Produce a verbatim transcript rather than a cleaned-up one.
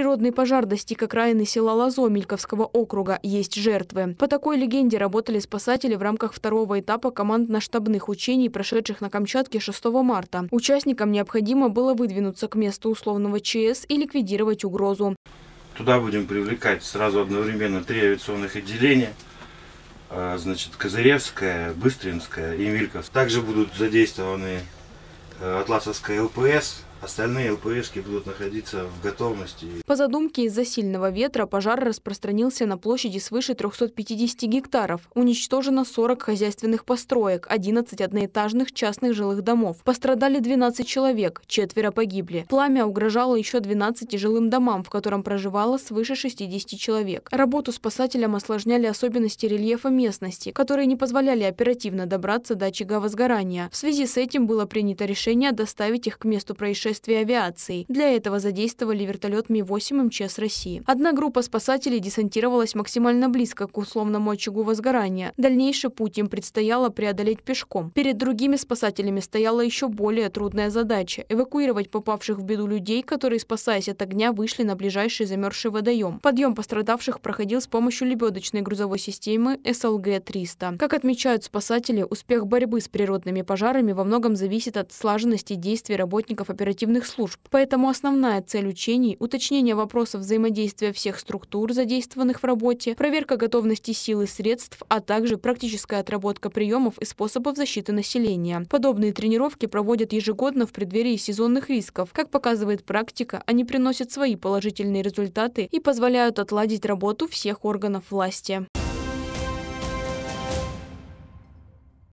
Природный пожар достиг окраины села Лозо Мильковского округа. Есть жертвы. По такой легенде работали спасатели в рамках второго этапа командно-штабных учений, прошедших на Камчатке шестого марта. Участникам необходимо было выдвинуться к месту условного ЧС и ликвидировать угрозу. Туда будем привлекать сразу одновременно три авиационных отделения. Значит, Козыревская, Быстринская и Мильковская. Также будут задействованы Атласовская ЛПС. Остальные ЛПСки будут находиться в готовности. По задумке, из-за сильного ветра пожар распространился на площади свыше трёхсот пятидесяти гектаров. Уничтожено сорок хозяйственных построек, одиннадцать одноэтажных частных жилых домов. Пострадали двенадцать человек, четверо погибли. Пламя угрожало еще двенадцати жилым домам, в котором проживало свыше шестидесяти человек. Работу спасателям осложняли особенности рельефа местности, которые не позволяли оперативно добраться до очага возгорания. В связи с этим было принято решение доставить их к месту происшествия авиации. Для этого задействовали вертолет Ми восемь эм Че Эс России. Одна группа спасателей десантировалась максимально близко к условному очагу возгорания. Дальнейший путь им предстояло преодолеть пешком. Перед другими спасателями стояла еще более трудная задача – эвакуировать попавших в беду людей, которые, спасаясь от огня, вышли на ближайший замерзший водоем. Подъем пострадавших проходил с помощью лебедочной грузовой системы Эс Эл Гэ триста. Как отмечают спасатели, успех борьбы с природными пожарами во многом зависит от слаженности действий работников оперативных служб. Поэтому основная цель учений – уточнение вопросов взаимодействия всех структур, задействованных в работе, проверка готовности сил и средств, а также практическая отработка приемов и способов защиты населения. Подобные тренировки проводят ежегодно в преддверии сезонных рисков. Как показывает практика, они приносят свои положительные результаты и позволяют отладить работу всех органов власти.